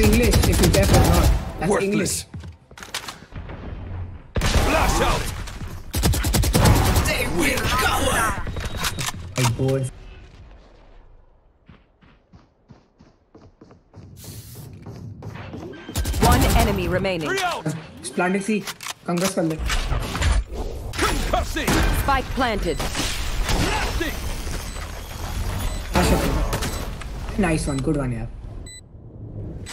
English if you deaf or not. That's Worthless. English. Flash out. They will cover. My boy. One enemy remaining. Planted C. Congress कर ले. Concussing. Spike planted. Nice one, good one, yeah.